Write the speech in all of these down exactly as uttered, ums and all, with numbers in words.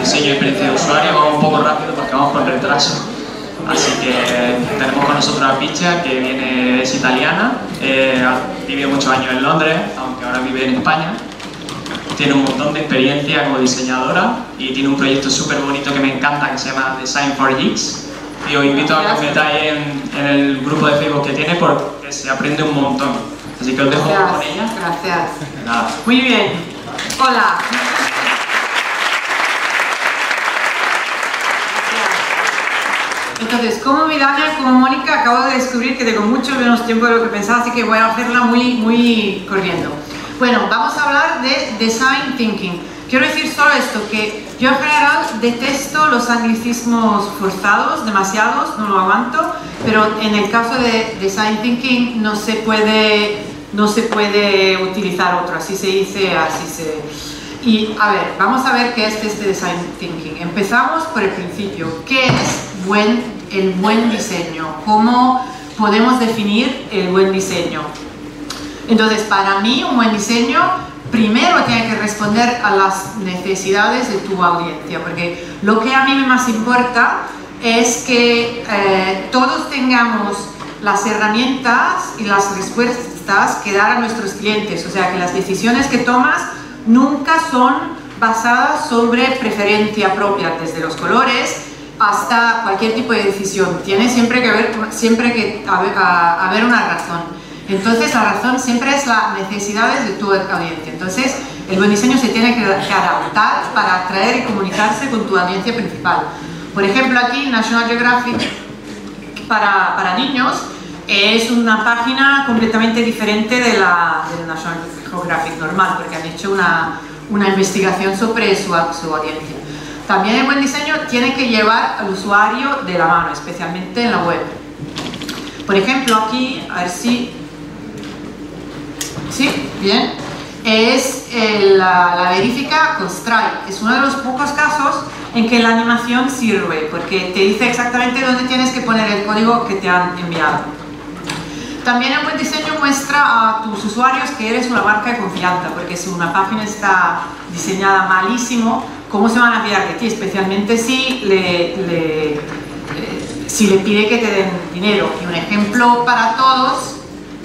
diseño y experiencia de usuario. Vamos un poco rápido porque vamos con retraso. Así que tenemos con nosotros a Picha, que viene, es italiana, eh, ha vivido muchos años en Londres, aunque ahora vive en España. Tiene un montón de experiencia como diseñadora y tiene un proyecto súper bonito que me encanta que se llama Design for Geeks. Y os invito a que os metáis en, en el grupo de Facebook que tiene porque se aprende un montón. Así que os dejo Gracias, con ella. Gracias. Nada. Muy bien. Hola. Entonces, como Vidania, como Mónica, acabo de descubrir que tengo mucho menos tiempo de lo que pensaba, así que voy a hacerla muy, muy corriendo. Bueno, vamos a hablar de Design Thinking. Quiero decir solo esto, que yo en general detesto los anglicismos forzados, demasiados, no lo aguanto, pero en el caso de Design Thinking no se puede, no se puede utilizar otro, así se dice, así se... Y a ver, vamos a ver qué es este Design Thinking. Empezamos por el principio. ¿Qué es buen, el buen diseño? ¿Cómo podemos definir el buen diseño? Entonces, para mí, un buen diseño primero tiene que responder a las necesidades de tu audiencia, porque lo que a mí más importa es que eh, todos tengamos las herramientas y las respuestas que dar a nuestros clientes, o sea, que las decisiones que tomas nunca son basadas sobre preferencia propia, desde los colores hasta cualquier tipo de decisión. Tiene siempre que haber, siempre que haber, a, haber una razón. Entonces la razón siempre es las necesidades de tu audiencia. Entonces el buen diseño se tiene que, que adaptar para atraer y comunicarse con tu audiencia principal. Por ejemplo, aquí National Geographic para, para niños es una página completamente diferente de la, de la National Geographic normal, porque han hecho una, una investigación sobre su, su audiencia. También el buen diseño tiene que llevar al usuario de la mano, especialmente en la web. Por ejemplo, aquí, a ver si... Sí, bien. Es el, la, la verifica con Stripe. Es uno de los pocos casos en que la animación sirve, porque te dice exactamente dónde tienes que poner el código que te han enviado. También el buen diseño muestra a tus usuarios que eres una marca de confianza, porque si una página está diseñada malísimo, ¿cómo se van a fiar de ti? Especialmente si le, le, eh, si le pide que te den dinero. Y un ejemplo para todos,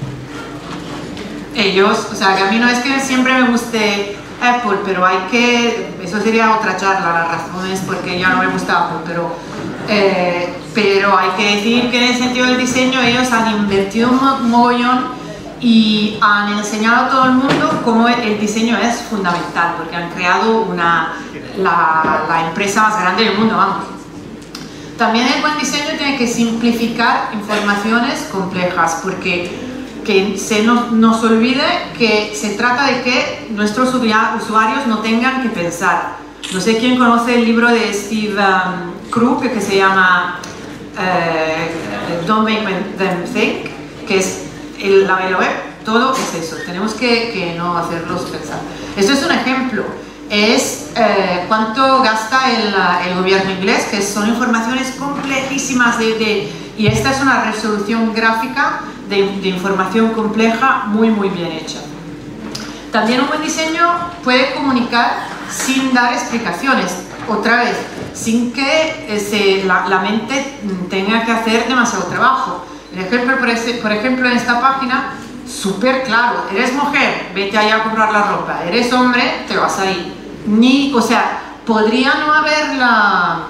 ellos, o sea, que a mí no es que siempre me guste Apple, pero hay que, eso sería otra charla, las razones porque ya no me gusta Apple, pero, eh, pero hay que decir que en el sentido del diseño ellos han invertido un mogollón y han enseñado a todo el mundo cómo el diseño es fundamental, porque han creado una, la, la empresa más grande del mundo, vamos. También el buen diseño tiene que simplificar informaciones complejas, porque que se nos, nos olvide que se trata de que nuestros usuarios no tengan que pensar. No sé quién conoce el libro de Steve um, Krug que se llama uh, Don't Make Them Think, que es el, la web, todo es eso, tenemos que, que no hacerlos pensar. Esto es un ejemplo, es eh, cuánto gasta el, el gobierno inglés, que son informaciones complejísimas de, de, y esta es una resolución gráfica de, de información compleja muy muy bien hecha. También un buen diseño puede comunicar sin dar explicaciones, otra vez, sin que ese, la, la mente tenga que hacer demasiado trabajo. El ejemplo, por, ese, por ejemplo, en esta página, súper claro, eres mujer, vete allá a comprar la ropa, eres hombre, te vas ahí. Ni, o sea, podría no haber la,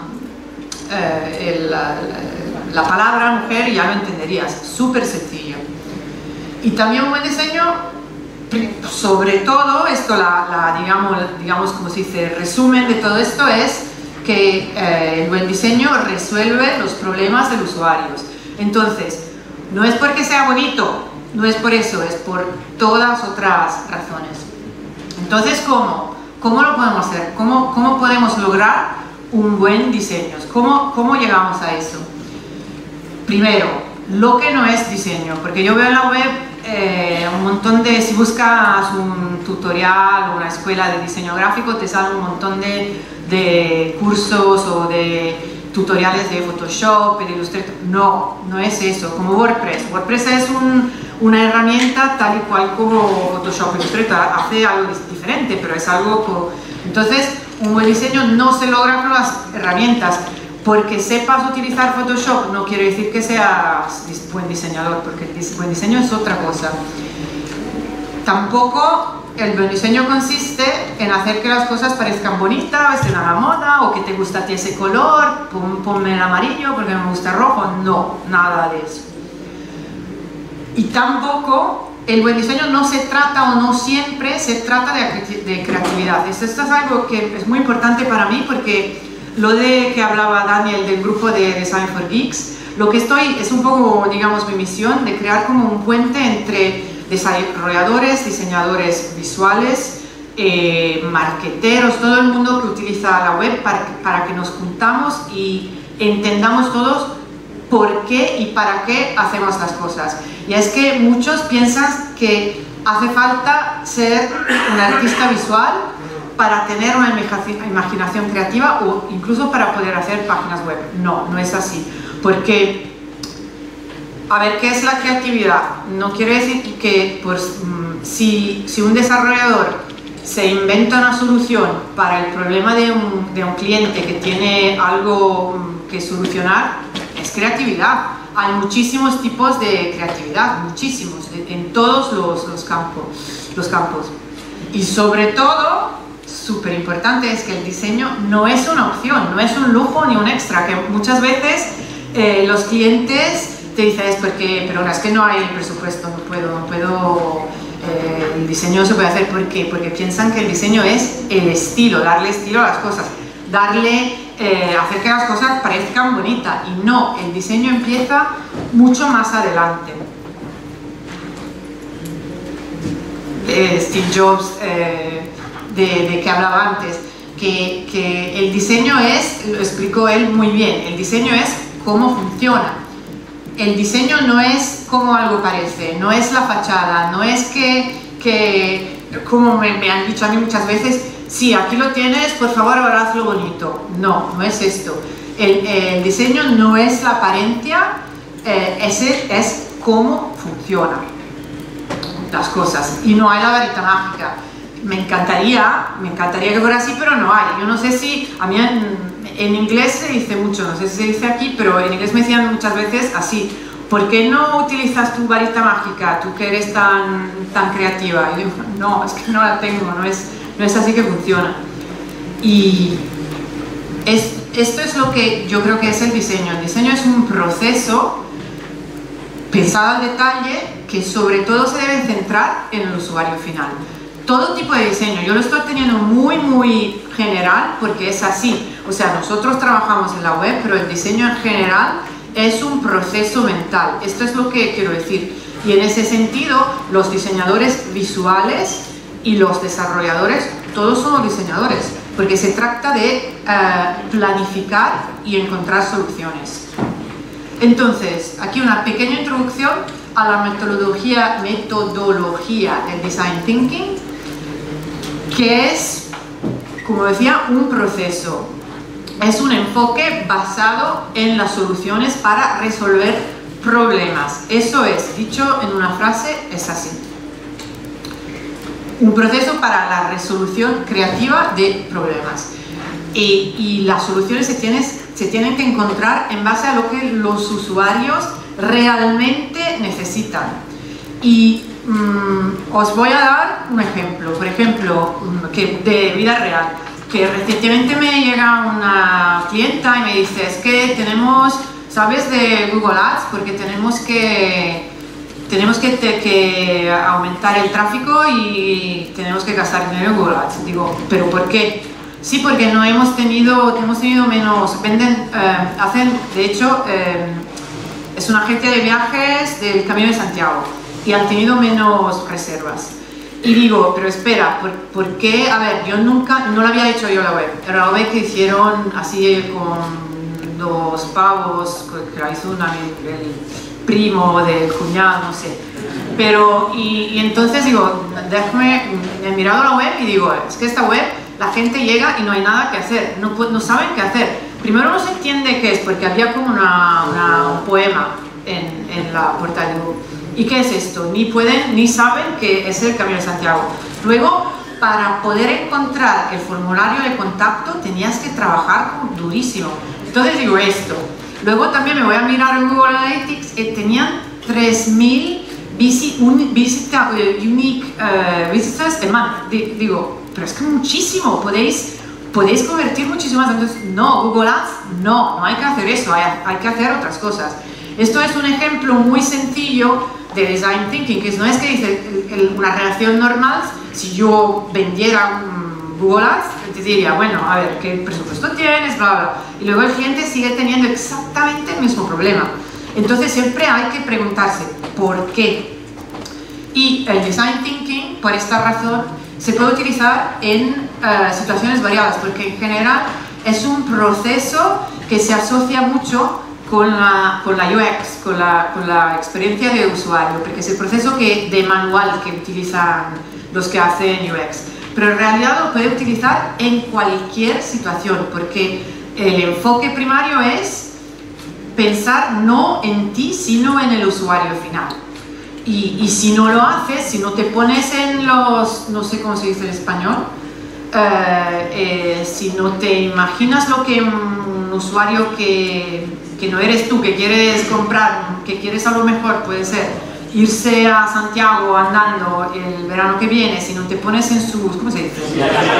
eh, el, la, la palabra mujer y ya lo entenderías, súper sencillo. Y también un buen diseño, sobre todo, esto, la, la, digamos, digamos, como se dice, resumen de todo esto es que eh, el buen diseño resuelve los problemas de los usuarios. Entonces, no es porque sea bonito, no es por eso, es por todas otras razones. Entonces, ¿cómo? ¿Cómo lo podemos hacer? ¿Cómo, cómo podemos lograr un buen diseño? ¿Cómo, ¿Cómo llegamos a eso? Primero, lo que no es diseño, porque yo veo en la web eh, un montón de, si buscas un tutorial o una escuela de diseño gráfico, te salen un montón de, de cursos o de tutoriales de Photoshop, de Illustrator. No, no es eso, como WordPress. WordPress es un, una herramienta tal y cual como Photoshop. Illustrator hace algo diferente, pero es algo como... Entonces, Un buen diseño no se logra con las herramientas. Porque sepas utilizar Photoshop no quiere decir que seas buen diseñador, porque el buen diseño es otra cosa. Tampoco el buen diseño consiste en hacer que las cosas parezcan bonitas, estén a la moda, o que te gusta a ti ese color, pon, ponme el amarillo porque me gusta el rojo. No, nada de eso. Y tampoco el buen diseño no se trata, o no siempre se trata de, de creatividad. Esto, esto es algo que es muy importante para mí, porque lo de que hablaba Daniel del grupo de Design for Geeks, lo que estoy, es un poco, digamos, mi misión de crear como un puente entre desarrolladores, diseñadores visuales, eh, marketeros, todo el mundo que utiliza la web, para, para que nos juntamos y entendamos todos por qué y para qué hacemos las cosas. Y es que muchos piensan que hace falta ser un artista visual para tener una imaginación creativa o incluso para poder hacer páginas web. No, no es así. Porque, a ver, ¿qué es la creatividad? No quiere decir que pues, si, si un desarrollador se inventa una solución para el problema de un, de un cliente que tiene algo que solucionar, es creatividad. Hay muchísimos tipos de creatividad, muchísimos, en todos los, los, campos, los campos. Y sobre todo, súper importante, es que el diseño no es una opción, no es un lujo ni un extra, que muchas veces eh, los clientes te dicen es porque, pero no, es que no hay presupuesto, no puedo, no puedo, eh, el diseño se puede hacer. ¿Por qué? Porque piensan que el diseño es el estilo, darle estilo a las cosas, darle, eh, hacer que las cosas parezcan bonitas, y no, el diseño empieza mucho más adelante. Eh, Steve Jobs, eh, De, de que hablaba antes, que, que el diseño es, lo explicó él muy bien, el diseño es cómo funciona. El diseño no es como algo parece, no es la fachada, no es que, que como me, me han dicho a mí muchas veces, sí, aquí lo tienes, por favor ahora hazlo bonito. No, no es esto. El, el diseño no es la apariencia, eh, es, es cómo funcionan las cosas, y no hay la varita mágica. Me encantaría, me encantaría que fuera así, pero no hay. Yo no sé si, a mí en, en inglés se dice mucho, no sé si se dice aquí, pero en inglés me decían muchas veces así: ¿por qué no utilizas tu varita mágica, tú que eres tan, tan creativa? Y yo digo, no, es que no la tengo, no es, no es así que funciona. Y es, esto es lo que yo creo que es el diseño. El diseño es un proceso pensado al detalle, que sobre todo se debe centrar en el usuario final. Todo tipo de diseño, yo lo estoy teniendo muy muy general porque es así, o sea, nosotros trabajamos en la web, pero el diseño en general es un proceso mental. Esto es lo que quiero decir, y en ese sentido los diseñadores visuales y los desarrolladores, todos somos diseñadores, porque se trata de uh, planificar y encontrar soluciones. Entonces, aquí una pequeña introducción a la metodología, metodología del Design Thinking, que es, como decía, un proceso. Es un enfoque basado en las soluciones para resolver problemas. Eso es, dicho en una frase, es así. Un proceso para la resolución creativa de problemas. Y, y las soluciones se tienen, se tienen que encontrar en base a lo que los usuarios realmente necesitan. Y mm, os voy a dar un ejemplo, por ejemplo, que de vida real, que recientemente me llega una clienta y me dice, es que tenemos, ¿sabes de Google Ads? Porque tenemos que, tenemos que, te, que aumentar el tráfico y tenemos que gastar dinero en Google Ads. Digo, ¿pero por qué? Sí, porque no hemos tenido, hemos tenido menos, venden, eh, hacen, de hecho, eh, es una agencia de viajes del Camino de Santiago y han tenido menos reservas. Y digo, pero espera, ¿por, ¿por qué? A ver, yo nunca, no lo había hecho yo la web, era la web que hicieron así con dos pavos, que la hizo una, el primo del cuñado, no sé. Pero, y, y entonces digo, déjame, he mirado la web y digo, es que esta web, la gente llega y no hay nada que hacer, no, no saben qué hacer. Primero no se entiende qué es, porque había como una, una, un poema en, en la puerta de Google. ¿Y qué es esto? Ni pueden, ni saben que es el Camino de Santiago. Luego, para poder encontrar el formulario de contacto tenías que trabajar durísimo. Entonces digo esto. Luego también me voy a mirar en Google Analytics, eh, tenían tres mil visit, un, visita, uh, unique uh, visitors a month. D digo, pero es que muchísimo, podéis, podéis convertir muchísimo más. Entonces, no, Google Ads, no, no hay que hacer eso, hay, hay que hacer otras cosas. Esto es un ejemplo muy sencillo de Design Thinking, que no es que dice el, el, una relación normal. Si yo vendiera un Google Ads, te diría, bueno, a ver, ¿qué presupuesto tienes? Bla, bla. Y luego el cliente sigue teniendo exactamente el mismo problema. Entonces siempre hay que preguntarse, ¿por qué? Y el Design Thinking, por esta razón, se puede utilizar en uh, situaciones variadas, porque en general es un proceso que se asocia mucho con la, con la U X, con la, con la experiencia de usuario, porque es el proceso que, de manual que utilizan los que hacen U X. Pero en realidad lo puede utilizar en cualquier situación, porque el enfoque primario es pensar no en ti, sino en el usuario final. Y, y si no lo haces, si no te pones en los, no sé cómo se dice en español, eh, eh, si no te imaginas lo que un usuario que, que no eres tú, que quieres comprar, que quieres algo mejor, puede ser irse a Santiago andando el verano que viene, si no te pones en su, ¿cómo se dice?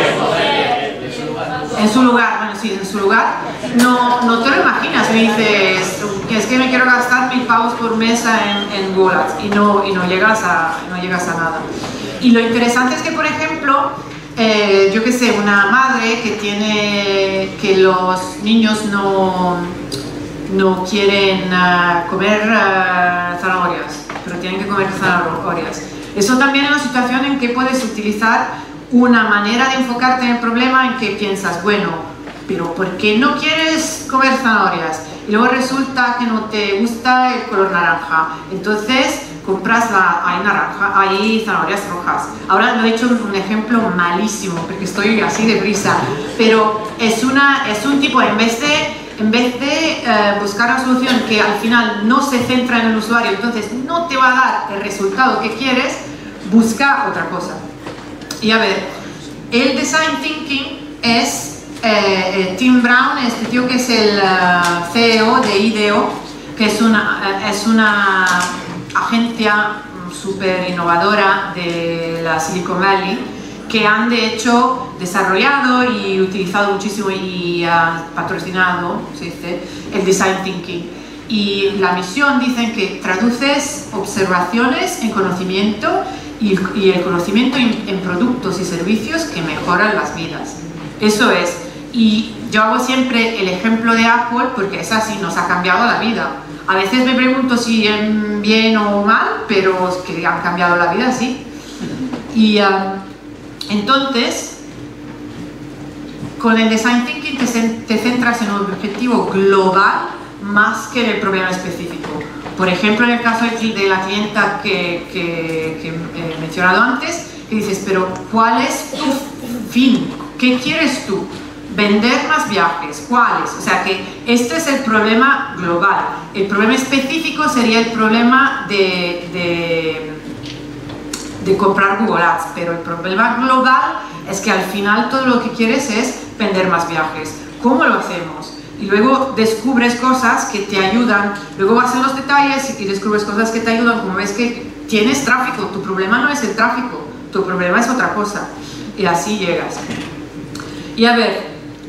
En su lugar, bueno, sí, en su lugar, no, no te lo imaginas, me dices, es que me quiero gastar mil pavos por mesa en, en Google Ads y no, y no llegas a, no llegas a nada. Y lo interesante es que, por ejemplo, eh, yo que sé, una madre que tiene, que los niños no, no quieren uh, comer uh, zanahorias, pero tienen que comer zanahorias. Eso también es una situación en que puedes utilizar una manera de enfocarte en el problema en que piensas, bueno, pero ¿por qué no quieres comer zanahorias? Y luego resulta que no te gusta el color naranja, entonces compras la, hay, naranja, hay zanahorias rojas. Ahora lo he hecho un ejemplo malísimo, porque estoy así de prisa, pero es, una, es un tipo, en vez de, en vez de eh, buscar una solución que al final no se centra en el usuario, entonces no te va a dar el resultado que quieres, busca otra cosa. Y a ver, el Design Thinking es eh, Tim Brown, este tío que es el uh, C E O de IDEO, que es una, uh, es una agencia súper innovadora de la Silicon Valley, que han de hecho desarrollado y utilizado muchísimo y uh, patrocinado, se dice, el Design Thinking. Y la misión, dicen que traduces observaciones en conocimiento y, y el conocimiento en, en productos y servicios que mejoran las vidas. Eso es. Y yo hago siempre el ejemplo de Apple porque es así, nos ha cambiado la vida. A veces me pregunto si en bien o mal, pero es que han cambiado la vida, sí. Y um, entonces, con el Design Thinking te, te centras en un objetivo global más que en el problema específico. Por ejemplo, en el caso de la clienta que, que, que he mencionado antes, que dices, pero ¿cuál es tu fin? ¿Qué quieres tú? ¿Vender más viajes? ¿Cuáles? O sea que este es el problema global. El problema específico sería el problema de, de, de comprar Google Ads, pero el problema global es que al final todo lo que quieres es vender más viajes. ¿Cómo lo hacemos? Y luego descubres cosas que te ayudan, luego vas en los detalles y descubres cosas que te ayudan, como ves que tienes tráfico, tu problema no es el tráfico, tu problema es otra cosa, y así llegas. Y a ver,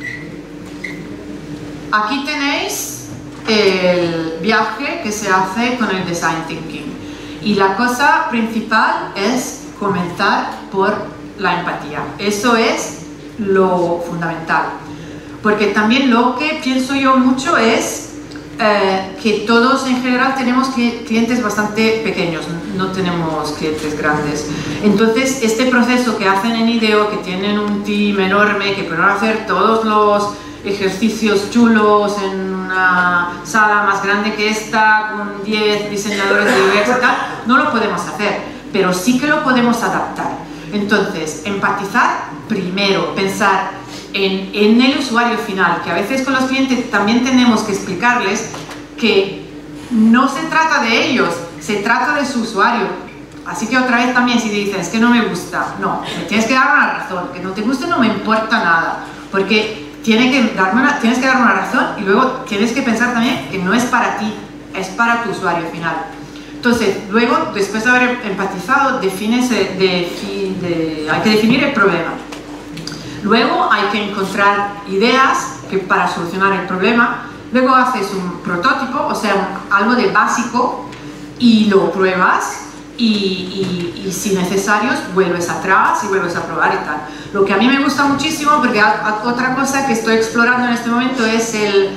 aquí tenéis el viaje que se hace con el Design Thinking, y la cosa principal es comenzar por la empatía, eso es lo fundamental. Porque también lo que pienso yo mucho es eh, que todos en general tenemos clientes bastante pequeños, no tenemos clientes grandes. Entonces, este proceso que hacen en IDEO, que tienen un team enorme, que pueden hacer todos los ejercicios chulos en una sala más grande que esta, con diez diseñadores de U X y tal, no lo podemos hacer, pero sí que lo podemos adaptar. Entonces, empatizar primero, pensar En, en el usuario final, que a veces con los clientes también tenemos que explicarles que no se trata de ellos, se trata de su usuario. Así que otra vez también si te dicen, es que no me gusta, no, me tienes que dar una razón, que no te guste no me importa nada, porque tiene que darme una, tienes que darme una razón y luego tienes que pensar también que no es para ti, es para tu usuario final. Entonces, luego, después de haber empatizado, defines, de, de, hay que definir el problema. Luego hay que encontrar ideas que, para solucionar el problema. Luego haces un prototipo, o sea, algo de básico, y lo pruebas. Y, y, y si necesarios vuelves atrás y vuelves a probar y tal. Lo que a mí me gusta muchísimo, porque a, a, otra cosa que estoy explorando en este momento es el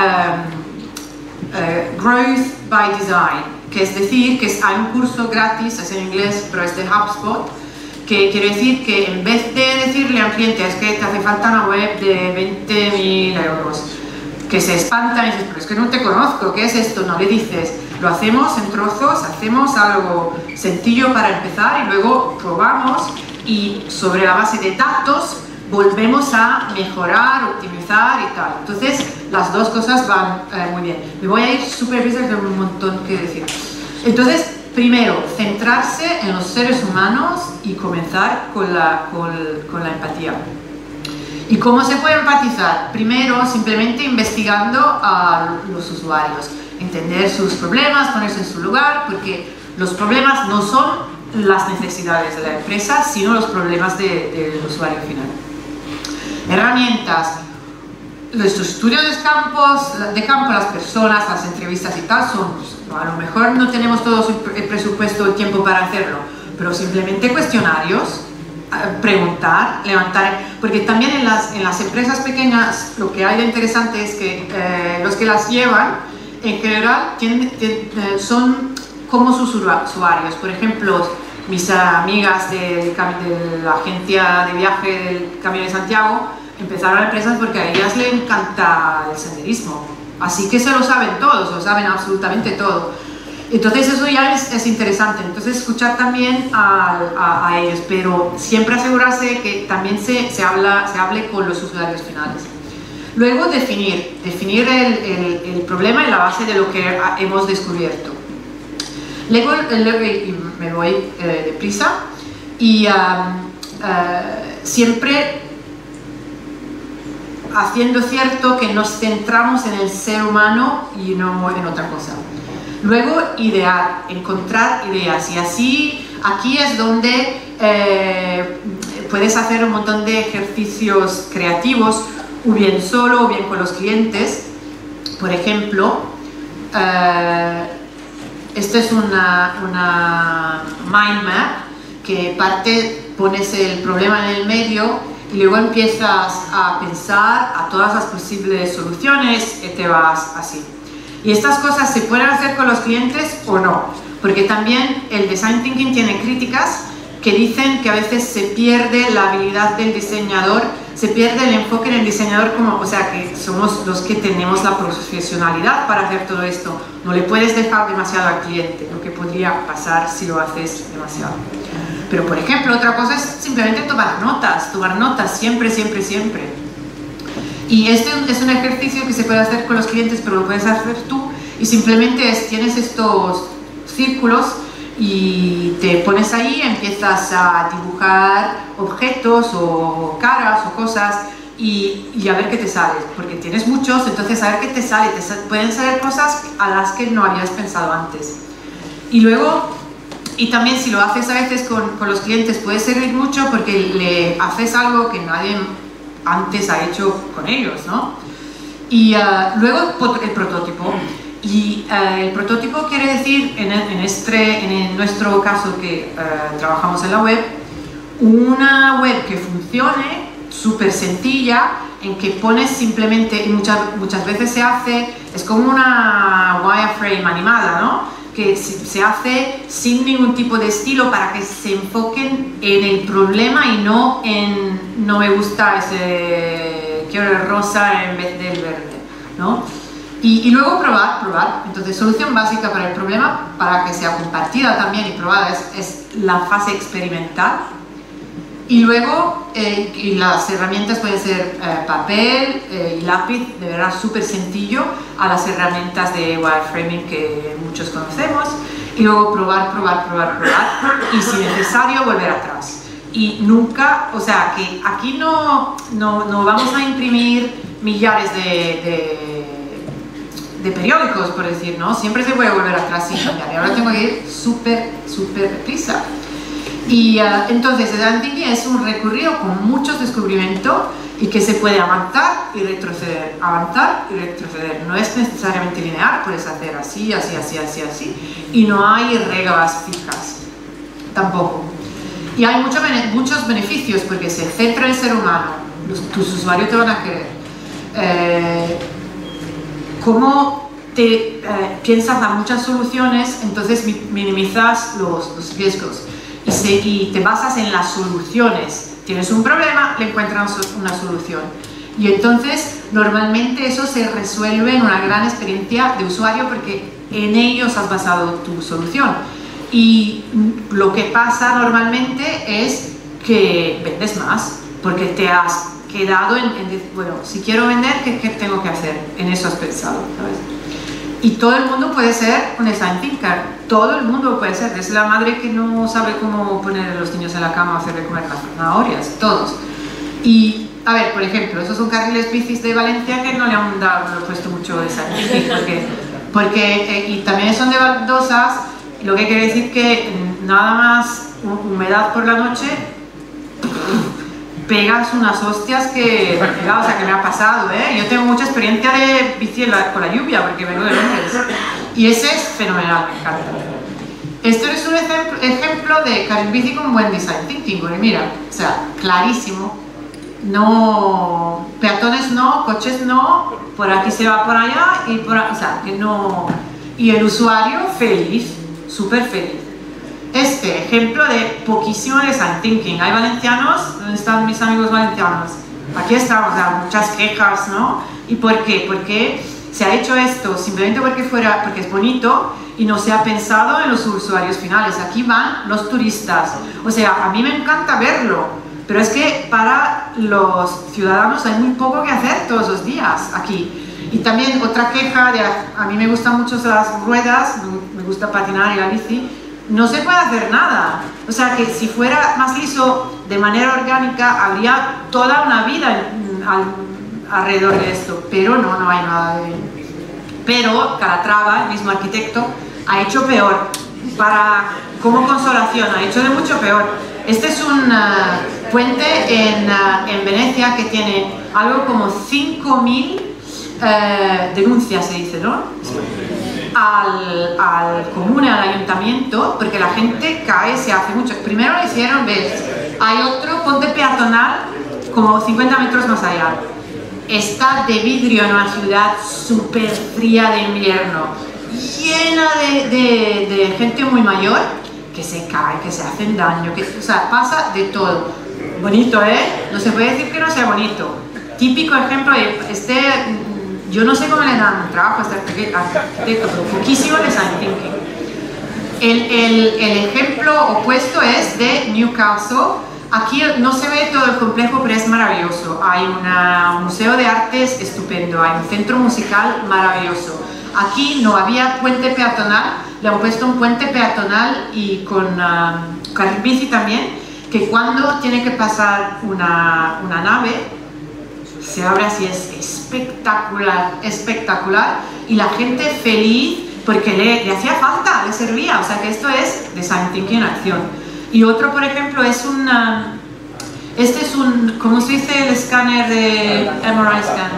um, uh, Growth by Design, que es decir, que es, hay un curso gratis, es en inglés, pero es de HubSpot, que quiere decir que en vez de decirle a un cliente, es que te hace falta una web de veinte mil euros, que se espantan y dices, pero es que no te conozco, ¿qué es esto? No, le dices, lo hacemos en trozos, hacemos algo sencillo para empezar y luego probamos y sobre la base de datos volvemos a mejorar, optimizar y tal. Entonces las dos cosas van eh, muy bien. Me voy a ir súper rápido, tengo un montón que decir. Entonces, primero, centrarse en los seres humanos y comenzar con la, con, con la empatía. ¿Y cómo se puede empatizar? Primero, simplemente investigando a los usuarios, entender sus problemas, ponerse en su lugar, porque los problemas no son las necesidades de la empresa, sino los problemas de, del usuario final. Herramientas. Nuestros estudios de, campos, de campo, las personas, las entrevistas y tal, son, a lo mejor no tenemos todo el presupuesto, el tiempo para hacerlo, pero simplemente cuestionarios, preguntar, levantar, porque también en las, en las empresas pequeñas lo que hay de interesante es que eh, los que las llevan en general tienen, tienen, son como sus usuarios. Por ejemplo, mis amigas de, de la agencia de viaje del Camino de Santiago empezaron empresas porque a ellas les encanta el senderismo, así que se lo saben todos, lo saben absolutamente todo. Entonces eso ya es, es interesante, entonces escuchar también a, a, a ellos, pero siempre asegurarse que también se, se, habla, se hable con los usuarios finales. Luego definir, definir el, el, el problema en la base de lo que hemos descubierto. Luego, luego me voy eh, deprisa y um, uh, siempre haciendo cierto que nos centramos en el ser humano y no en otra cosa. Luego, idear, encontrar ideas, y así, aquí es donde eh, puedes hacer un montón de ejercicios creativos, o bien solo o bien con los clientes. Por ejemplo, eh, esta es una, una mind map que parte, pones el problema en el medio y luego empiezas a pensar a todas las posibles soluciones y te vas así. Y estas cosas se pueden hacer con los clientes o no, porque también el Design Thinking tiene críticas que dicen que a veces se pierde la habilidad del diseñador, se pierde el enfoque en el diseñador, como, o sea, que somos los que tenemos la profesionalidad para hacer todo esto. No le puedes dejar demasiado al cliente, lo que podría pasar si lo haces demasiado. Pero, por ejemplo, otra cosa es simplemente tomar notas, tomar notas siempre, siempre, siempre. Y este es un ejercicio que se puede hacer con los clientes, pero lo puedes hacer tú, y simplemente es, tienes estos círculos y te pones ahí, empiezas a dibujar objetos o caras o cosas y, y a ver qué te sale, porque tienes muchos, entonces a ver qué te sale, te sal, pueden salir cosas a las que no habías pensado antes. Y luego, y también si lo haces a veces con, con los clientes puede servir mucho porque le haces algo que nadie antes ha hecho con ellos, ¿no? Y uh, luego el prototipo. Y uh, el prototipo quiere decir, en, en, este, en nuestro caso que uh, trabajamos en la web, una web que funcione, súper sencilla, en que pones simplemente, y muchas, muchas veces se hace, es como una wireframe animada, ¿no? Que se hace sin ningún tipo de estilo para que se enfoquen en el problema y no en no me gusta ese, quiero el rosa en vez del verde, ¿no? Y, y luego probar, probar. Entonces, solución básica para el problema, para que sea compartida también y probada, es, es la fase experimental. Y luego, eh, y las herramientas pueden ser eh, papel eh, y lápiz, de verdad súper sencillo, a las herramientas de wireframing que muchos conocemos. y luego probar, probar, probar, probar y si necesario volver atrás. Y nunca, o sea, que aquí no, no, no vamos a imprimir millares de, de, de periódicos, por decir, ¿no? Siempre se puede volver atrás sin cambiar y ahora tengo que ir súper, súper prisa. Y uh, entonces el design thinking es un recorrido con muchos descubrimientos y que se puede avanzar y retroceder, avanzar y retroceder. No es necesariamente lineal, puedes hacer así, así, así, así, así. Y no hay reglas fijas, tampoco. Y hay mucho, muchos beneficios porque se centra en el ser humano, los, tus usuarios te van a querer. Eh, cómo te eh, piensas en muchas soluciones, entonces minimizas los, los riesgos y, se, y te basas en las soluciones. Tienes un problema, le encuentras una solución. Y entonces, normalmente eso se resuelve en una gran experiencia de usuario porque en ellos has basado tu solución. Y lo que pasa normalmente es que vendes más, porque te has quedado en, en bueno, si quiero vender, ¿qué, ¿qué tengo que hacer? En eso has pensado, ¿sabes? Y todo el mundo puede ser un design thinker, todo el mundo puede ser, desde la madre que no sabe cómo poner a los niños en la cama o hacerle comer las zanahorias, todos. Y, a ver, por ejemplo, esos son carriles bicis de Valencia que no le han dado, no he puesto mucho design thinking, porque, porque eh, y también son de baldosas, lo que quiere decir que nada más humedad por la noche, pegas unas hostias que, o sea, que me ha pasado, ¿eh? Yo tengo mucha experiencia de bici la, con la lluvia, porque vengo de Londres. Y ese es fenomenal, me encanta. Esto es un ejemplo, ejemplo de carril bici con buen design thinking, porque mira, o sea, clarísimo. No, peatones no, coches no, por aquí se va por allá, y por, o sea, que no... Y el usuario feliz, súper feliz. Este ejemplo de poquísimo design thinking. Hay valencianos, ¿dónde están mis amigos valencianos? Aquí estamos, o sea, muchas quejas, ¿no? ¿Y por qué? Porque se ha hecho esto simplemente porque, fuera, porque es bonito y no se ha pensado en los usuarios finales. Aquí van los turistas. O sea, a mí me encanta verlo, pero es que para los ciudadanos hay muy poco que hacer todos los días aquí. Y también otra queja, de, a mí me gustan mucho las ruedas, me gusta patinar y la bici, no se puede hacer nada. O sea que si fuera más liso de manera orgánica habría toda una vida al, alrededor de esto, pero no, no hay nada de... Pero Calatrava, el mismo arquitecto, ha hecho peor. Para, como consolación, ha hecho de mucho peor. Este es un uh, puente en, uh, en Venecia que tiene algo como cinco mil uh, denuncias, se dice, ¿no? Al, al comune, al ayuntamiento, porque la gente cae, se hace mucho. Primero lo hicieron, ves, hay otro puente peatonal como cincuenta metros más allá. Está de vidrio en una ciudad súper fría de invierno, llena de, de, de gente muy mayor que se cae, que se hacen daño, que, o sea, pasa de todo. Bonito, ¿eh? No se puede decir que no sea bonito. Típico ejemplo, este... Yo no sé cómo le dan trabajo a este arquitecto, pero poquísimo design thinking. El, el, el ejemplo opuesto es de Newcastle. Aquí no se ve todo el complejo, pero es maravilloso. Hay una, un museo de artes estupendo, hay un centro musical maravilloso. Aquí no había puente peatonal, le han puesto un puente peatonal y con uh, carril bici también, que cuando tiene que pasar una, una nave, se abre así, es espectacular, espectacular, y la gente feliz porque le, le hacía falta, le servía, o sea que esto es design thinking en acción. Y otro, por ejemplo, es un, este es un, ¿cómo se dice el escáner de M R I scan?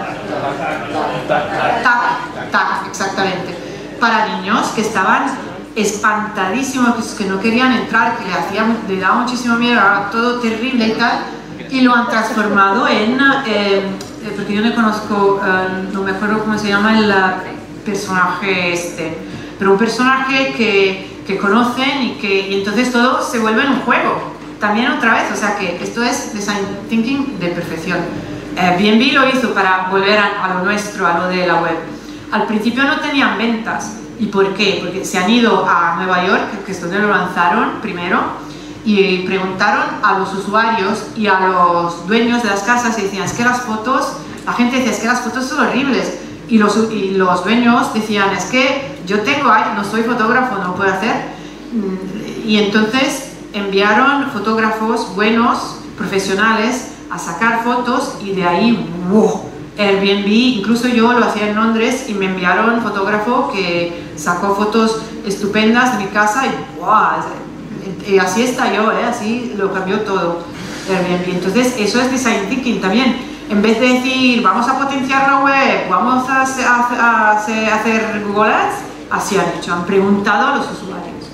TAC, TAC, exactamente, para niños que estaban espantadísimos, que no querían entrar, que le, hacía, le daba muchísimo miedo, era todo terrible y tal, y lo han transformado en, eh, porque yo no conozco, eh, no me acuerdo cómo se llama el personaje este, pero un personaje que, que conocen y que y entonces todo se vuelve en un juego, también otra vez, o sea que esto es design thinking de perfección. Eh, B and B lo hizo para volver a, a lo nuestro, a lo de la web. Al principio no tenían ventas, ¿y por qué? Porque se han ido a Nueva York, que es donde lo lanzaron primero, y preguntaron a los usuarios y a los dueños de las casas y decían, es que las fotos, la gente decía, es que las fotos son horribles, y los, y los dueños decían, es que yo tengo, ay, no soy fotógrafo, no puedo hacer. Y entonces enviaron fotógrafos buenos, profesionales, a sacar fotos y de ahí, wow, Airbnb, incluso yo lo hacía en Londres y me enviaron un fotógrafo que sacó fotos estupendas de mi casa y wow, y así estalló, ¿eh? Así lo cambió todo Airbnb. Entonces eso es design thinking también. En vez de decir vamos a potenciar la web, vamos a hacer, a hacer, a hacer Google Ads, así han hecho, han preguntado a los usuarios.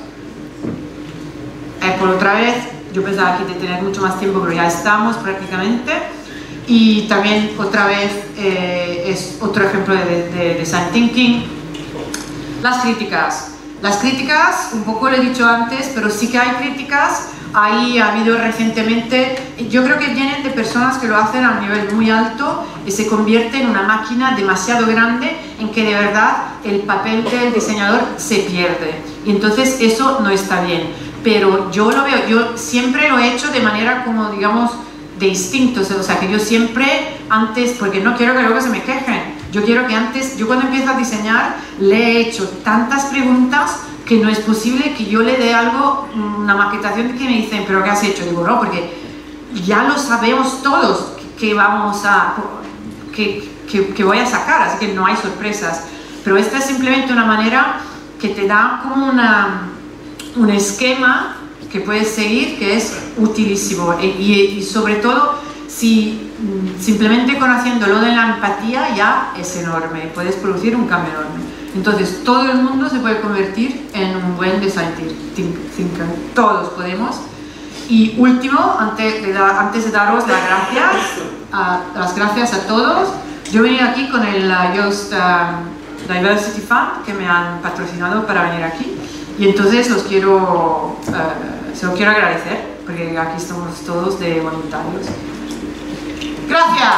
Eh, por otra vez, yo pensaba aquí de tener mucho más tiempo, pero ya estamos prácticamente. Y también otra vez eh, es otro ejemplo de, de design thinking. Las críticas. Las críticas, un poco lo he dicho antes, pero sí que hay críticas. Ahí ha habido recientemente, yo creo que vienen de personas que lo hacen a un nivel muy alto y se convierte en una máquina demasiado grande en que de verdad el papel del diseñador se pierde. Y entonces eso no está bien. Pero yo lo veo, yo siempre lo he hecho de manera como, digamos, de instinto, o sea, que yo siempre antes, porque no quiero que luego se me quejen, yo quiero que antes, yo cuando empiezo a diseñar, le he hecho tantas preguntas que no es posible que yo le dé algo, una maquetación que me dicen, ¿pero qué has hecho? Digo, no, porque ya lo sabemos todos que vamos a, que, que, que voy a sacar, así que no hay sorpresas. Pero esta es simplemente una manera que te da como una, un esquema que puedes seguir, que es utilísimo y, y, y sobre todo si simplemente conociendo lo de la empatía ya es enorme, puedes producir un cambio enorme. Entonces todo el mundo se puede convertir en un buen design thinker, todos podemos. Y último, antes de, da, antes de daros las gracias, a, las gracias a todos, yo he venido aquí con el uh, Yoast uh, Diversity Fund que me han patrocinado para venir aquí. Y entonces los quiero, uh, se lo quiero agradecer, porque aquí estamos todos de voluntarios. ¡Gracias!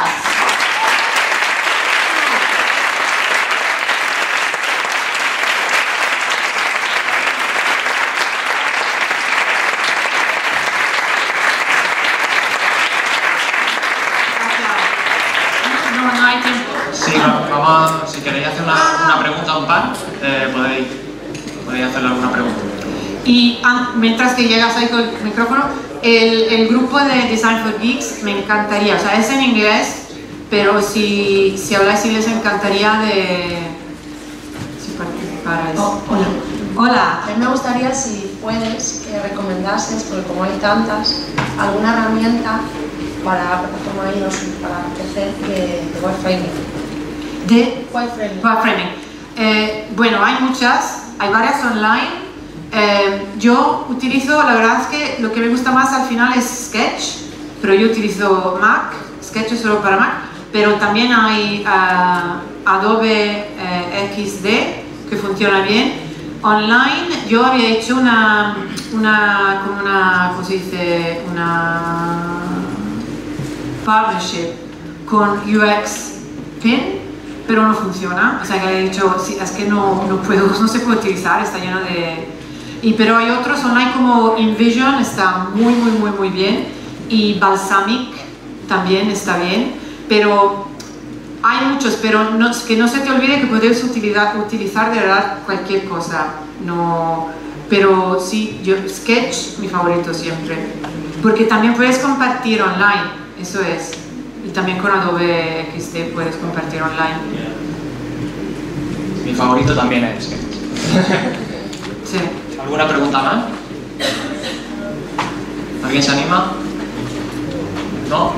No, no hay tiempo. Sí, vamos, si queréis hacer una, una pregunta a un par, eh, podéis, podéis hacerle alguna pregunta. Y mientras que llegas ahí con el micrófono, el, el grupo de Design for Geeks me encantaría, o sea, es en inglés, pero si, si habláis inglés me encantaría de si participarais. Oh, hola. Hola. A mí me gustaría, si puedes, que recomendases, porque como hay tantas, alguna herramienta para la plataforma iOS, para P C, de, de wireframing. ¿De? Wireframing. Wireframing. Eh, bueno, hay muchas, hay varias online. Eh, yo utilizo, la verdad es que lo que me gusta más al final es Sketch, pero yo utilizo Mac, Sketch es solo para Mac, pero también hay uh, Adobe eh, X D que funciona bien. Online yo había hecho una, una, como una, ¿cómo se dice? Una partnership con U X Pin, pero no funciona, o sea que he dicho, sí, es que no, no puedo, no se puede utilizar, está lleno de... Y, pero hay otros online como InVision, está muy muy muy muy bien, y Balsamic también está bien, pero hay muchos, pero no, que no se te olvide que puedes utilizar, utilizar de verdad cualquier cosa, no, pero sí, yo, Sketch mi favorito siempre, porque también puedes compartir online, eso es, y también con Adobe X D puedes compartir online. Mi favorito también es Sketch. Sí. ¿Alguna pregunta más? ¿Alguien se anima? ¿No?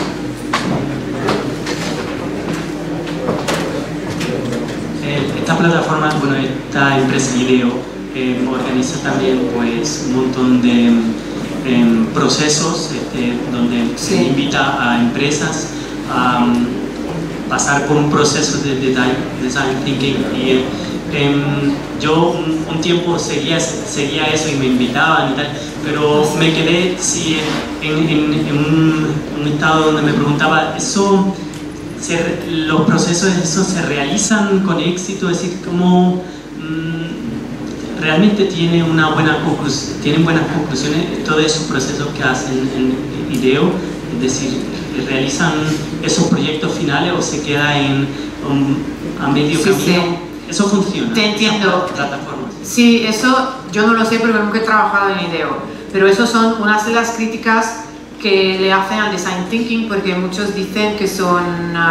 Esta plataforma, bueno, esta empresa Ideo eh, organiza también pues un montón de eh, procesos este, donde sí. se invita a empresas a um, pasar por un proceso de design, design thinking y eh, yo un, un tiempo seguía, seguía eso y me invitaban y tal, pero me quedé sí, en, en, en un, un estado donde me preguntaba, ¿eso, se, los procesos esos se realizan con éxito? Es decir, ¿cómo mmm, realmente tiene una buena conclus tienen buenas conclusiones todos esos procesos que hacen en Ideo? Es decir, ¿realizan esos proyectos finales o se queda en um, a medio sí, camino? Sí. eso funciona. Te entiendo. Plataformas. Sí, eso yo no lo sé porque nunca he trabajado en IDEO, pero eso son unas de las críticas que le hacen al design thinking, porque muchos dicen que son,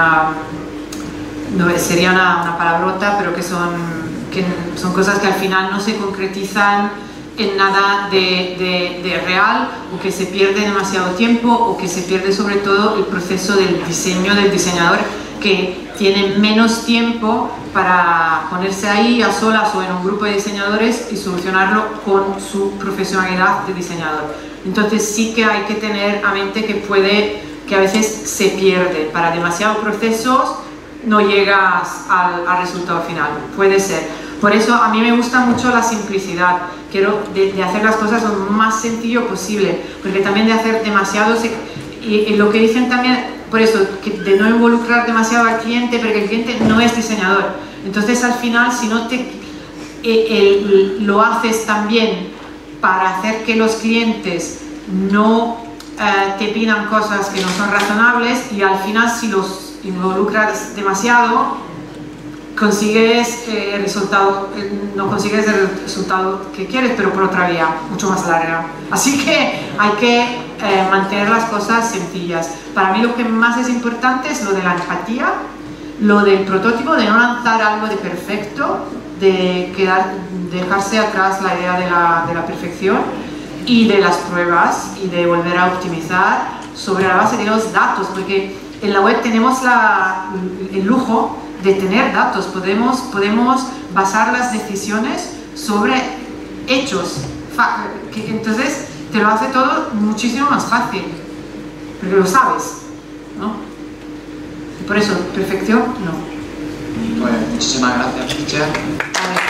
uh, no sería una, una palabrota, pero que son, que son cosas que al final no se concretizan en nada de, de, de real, o que se pierde demasiado tiempo, o que se pierde sobre todo el proceso del diseño del diseñador, que tiene menos tiempo para ponerse ahí a solas o en un grupo de diseñadores y solucionarlo con su profesionalidad de diseñador. Entonces sí que hay que tener a mente que puede, que a veces se pierde, para demasiados procesos no llegas al, al resultado final, puede ser. Por eso a mí me gusta mucho la simplicidad, quiero de, de hacer las cosas lo más sencillo posible, porque también de hacer demasiado, se, y, y lo que dicen también, por eso, que de no involucrar demasiado al cliente, porque el cliente no es diseñador. Entonces al final, si no te, eh, el, lo haces también para hacer que los clientes no eh, te pidan cosas que no son razonables, y al final si los involucras demasiado consigues eh, el resultado, eh, no consigues el resultado que quieres, pero por otra vía, mucho más larga. Así que hay que eh, mantener las cosas sencillas. Para mí lo que más es importante es lo de la empatía, lo del prototipo, de no lanzar algo de perfecto, de quedar, dejarse atrás la idea de la, de la perfección, y de las pruebas, y de volver a optimizar sobre la base de los datos, porque en la web tenemos la, el lujo de tener datos, podemos, podemos basar las decisiones sobre hechos, que entonces te lo hace todo muchísimo más fácil, porque lo sabes, ¿no? Por eso, perfección, no. Pues muchísimas gracias, Pitcher.